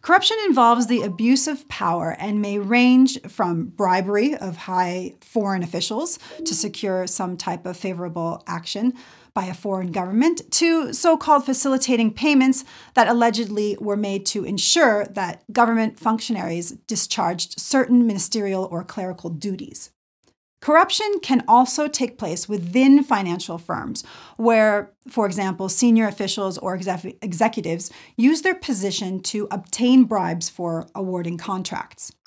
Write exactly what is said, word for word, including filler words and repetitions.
Corruption involves the abuse of power and may range from bribery of high foreign officials to secure some type of favorable action by a foreign government to so-called facilitating payments that allegedly were made to ensure that government functionaries discharged certain ministerial or clerical duties. Corruption can also take place within financial firms where, for example, senior officials or exec executives use their position to obtain bribes for awarding contracts.